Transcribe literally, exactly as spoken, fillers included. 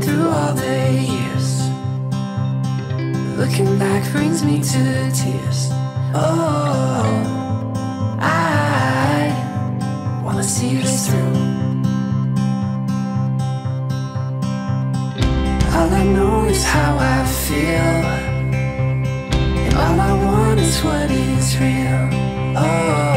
through all the years. Looking back brings me to tears. Oh, I wanna see this through. All I know is how I feel, and all I want is what is real. Oh,